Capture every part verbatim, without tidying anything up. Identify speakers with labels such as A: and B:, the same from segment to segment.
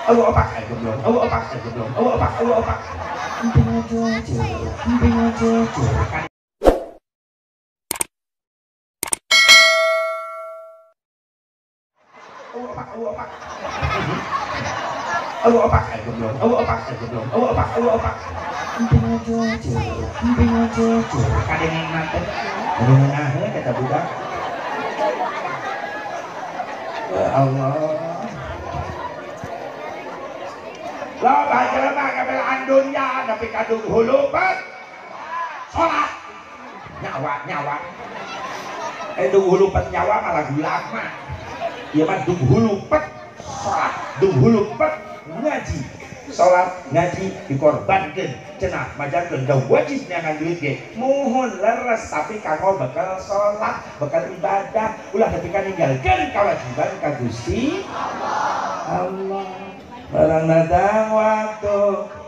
A: Allah opak aja belum, Allah opak aja belum, Allah opak, Allah opak. Emping aja, emping aja, Allah opak, Allah opak. Allah opak aja belum, Allah opak aja belum, Allah opak, Allah opak. Emping aja, emping aja, kadang yang mati, kadang yang ahli kata budak. Ya Allah. Loba jelema ngabelaan dunya tapi kadung hulupat salat nyawa nyawa eh dung hulupat nyawa malah gulama ieu mah dung hulupat salat dung hulupat ngaji salat ngaji dikorbankeun cenah majakeun da wajib nyangan duit ge mohon leres tapi kanggo bakal salat bakal ibadah ulah tapi kan ninggalkeun kewajiban ka Gusti Allah Allah. Barang datang waktu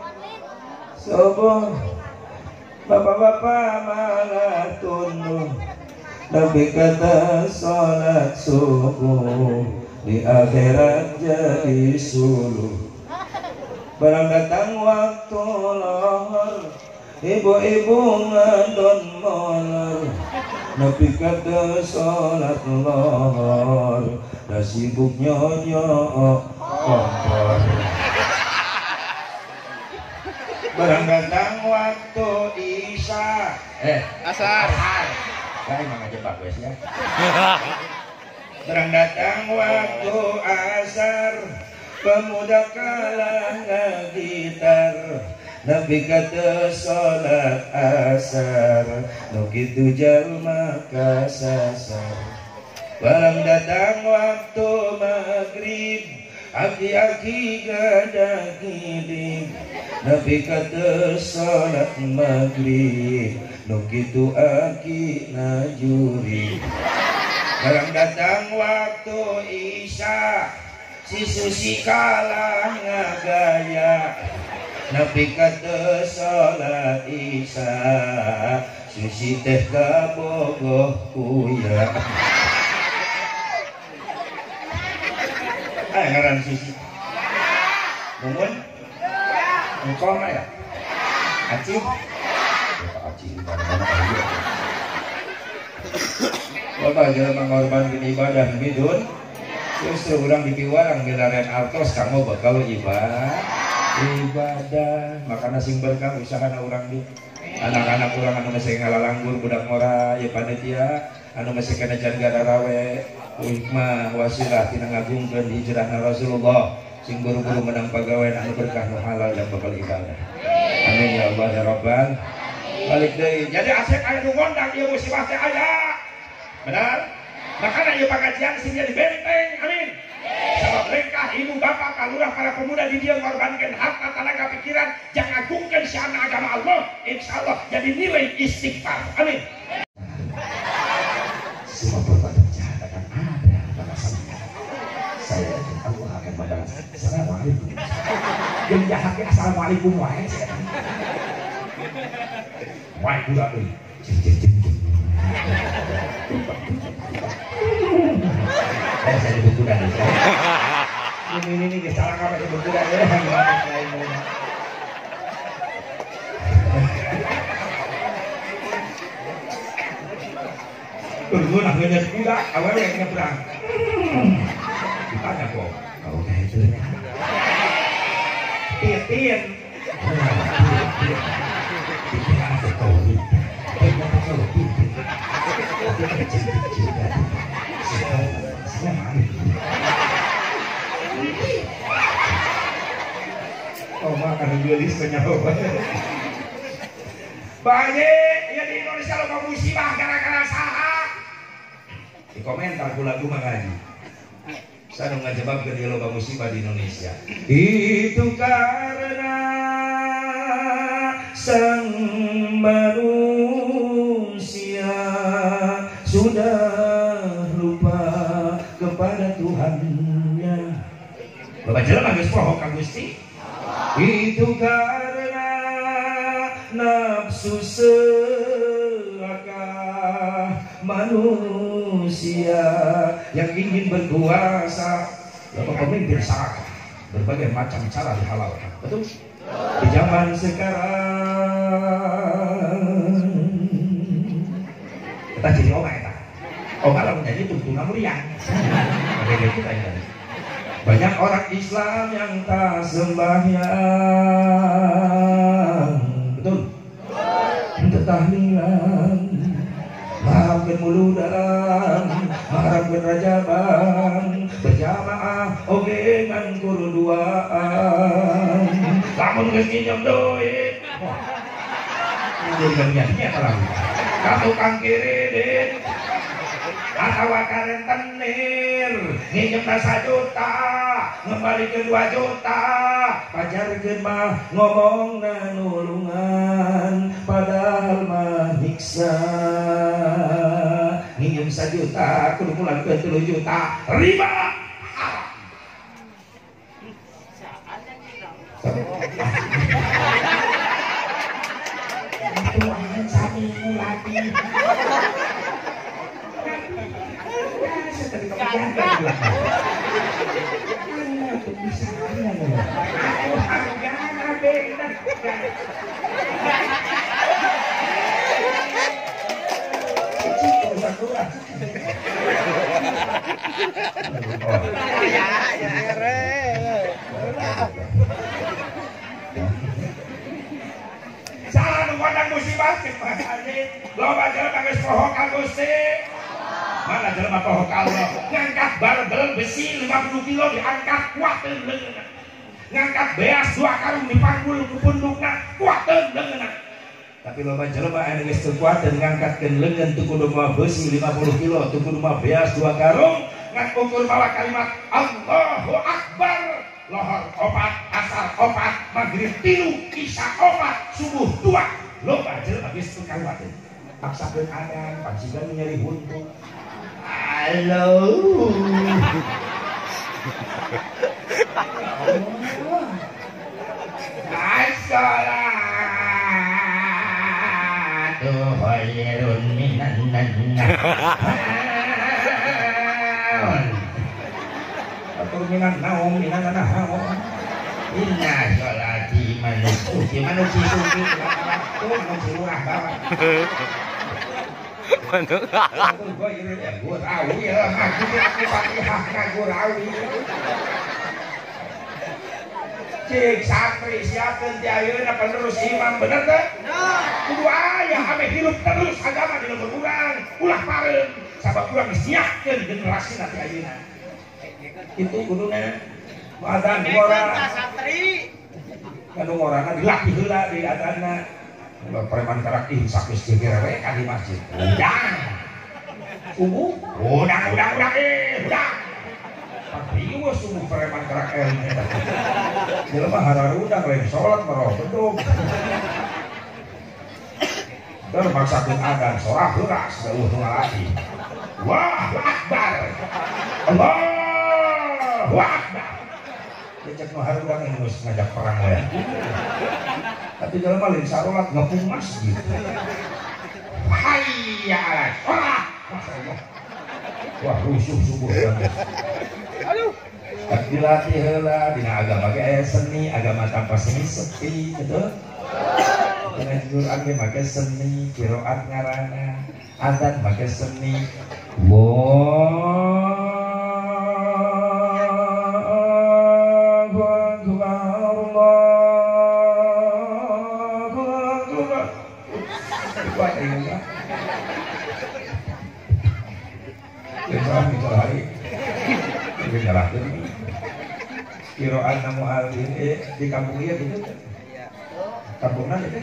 A: subuh bapak-bapak malah tunduk tapi kata sholat subuh di akhirat jadi suluh. Barang datang waktu lohor ibu-ibu ngadon molor tapi kata sholat lohor dah sibuk nyonyok kompor. Barang datang waktu isya eh asar kayak emang aja bagus ya. Barang datang waktu asar pemuda kalah ngagitar nabi kata sholat asar nu kitu jalma kasasar. Barang datang waktu maghrib aki-aki gadah giding nabi kata sholat maghrib nu kitu aki najuri. Barang datang waktu isya si susi kalah ngagaya nabi kata sholat isya susi teh kabogoh kuya. Eh ngaran susi mumun engkau ya acing acing mana-mana Bapak jalan mengorbankan ibadah bidun justru orang dipiwarang milarian artos kamu bakal ibadah ibadah makanya sing berkah usaha orang di anak-anak orang anu masih ngalalanggur budak mora ya panitia anu masih kena jaga rawe hikmah wasilah tina ngagungkeun hijrahna Rasulullah sing buru-buru menang pagawean anu berkah nu halal dan bakal ibadah. Amin ya Allah ya Rabbal. Balik deui. Jadi asep aya nu ngondang ieu musibah teh aya. Benar? Makanya ieu pengajian sing jadi benteng. Amin. Sabab lengkah ibu bapak kalurah para pemuda di dia mengorbankan harta tenaga pikiran jangan agungkan syana agama Allah. Insyaallah jadi nilai istighfar. Amin. Semua perbuatan jahat akan ada pada saya dan Allah akan membalas. Assalamualaikum. Yang jahatnya assalamualaikum wae. Wae pula euy. Cing cing cing. Saya disebut kuda nih. Ini ini ini salah apa disebut kuda ya? Turun aku nyes kuda, awal yang nyebrang. Ditanya kok, kau kayak itu ya? Titin. Titin apa kau ini? Kenapa kau titin? Dia kecil-kecil tadi. Oh makan gelis penyawa. Banyak ya di Indonesia lo musibah gara-gara saha. Di komentar kula lagu makanya. Saya nggak jawab ke dia lo musibah di Indonesia. Itu karena sang manusia sudah lupa kepada Tuhannya. Bapak jalan geus poho ka Gusti. Itu karena nafsu serakah manusia yang ingin berkuasa. Bapak pemimpin serakah. berbagai macam cara dihalalkan. Betul? Di zaman sekarang kita jadi oma ya, oma lah menjadi tuntunan meriang. Ada kita ini. Banyak orang Islam yang tak sembahyang, betul? Tahlilan, mahamkan muludan, mahamkan rajaban, berjamaah ogengan kuruduaan, lamun ngenyam doit, ngenyam nyanyinya kalau kamu kang kiridin, atau karen tenir, ngenyam nasa juta, ngembali ke dua juta, pajar mah ngomong nanulungan, padahal mah nyiksa. Nginjem sajuta, kudu mulan ke tilu juta, riba. Tuhan sami mulati. Setelah kemudian salah nuwadang musibah lo baca kagak pohon kagusti mana jelema pohon kalau ngangkat barbel besi lima puluh kilo diangkat kuatin dengan ngangkat beas dua karung dipanggul ke pundukna kuatin dengan tapi lo baca jelema anu geus teu kuatin ngangkatkeun leungeun tuh kudu mah besi lima puluh kilo tuh kudu mah beas dua karung ngan ukur mawa kalimat Allahu Akbar lohor opat asar opat maghrib tilu isya opat subuh dua lo baca habis teu kawatin paksakeun adan pansigan nyeri huntu. Halo. As-salatu khairun minan naum. Atur minan naum minan naum. Inna sholati manusuki manusi suki waktu manusi lurah bawa.
B: Manuk.
A: Aku gua ini ya gua rawi ya, aku aku Fatihah ka gua rawi. Cik santri siapkeun ti ayeuna penerus imam bener teh? Kudu aya ame hirup terus agama di leuweung urang, ulah pareun sabab urang siapkeun generasina ti ayeuna. Itu kuduna adzan ngora. Kanu ngorana dilatih heula di adzanna. Kalau preman karak ih sakis geger we ka di masjid. Udang. Subuh, udang udang udang eh, udang. Tapi ieu subuh preman karak el. Jelema hararudang lain salat maroh bedog. Dan maksakeun adzan sorah heuras eueuh nu ngalati. Wah, akbar. Allahu akbar. Cek nu harudang geus ngajak perang we. Tapi dalam malin sarolat ngepung masjid. Hayya ala sholat. Masyaallah. Wah rusuh subuh banget. Aduh. Tak dilatih heula dina agama ge aya seni, agama tanpa seni sepi, betul? Dina Quran ge make seni, qiraat ngaranna, adzan make seni. Wow. Kiroan namu alin eh di kampung iya gitu kampungnya gitu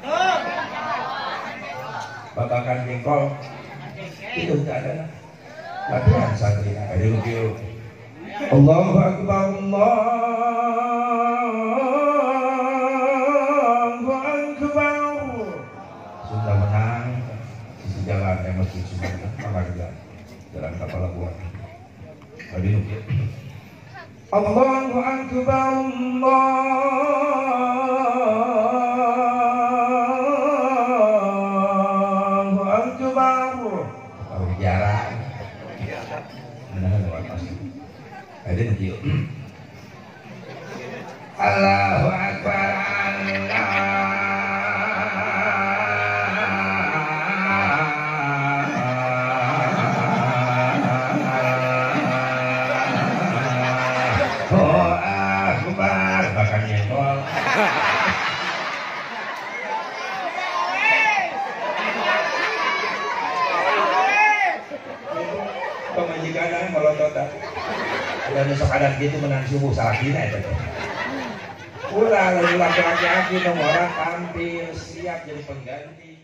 A: babakan jengkol itu tidak ada latihan santri ada lukil Allahu Akbar Allahu Akbar sudah menang sisi jalan yang masih sudah malah jalan kapal buat ada lukil Allahu Akbar Allahu Akbar. Tahu jarak. Benar lewat pasti. Ada nanti. Allahu Akbar Allah. Oh Akbar bahkan nyentol. Pemajikan melototan. Dan besok ada gitu menang subuh salah kita itu. Ulah laki-laki nomor orang tampil siap jadi pengganti.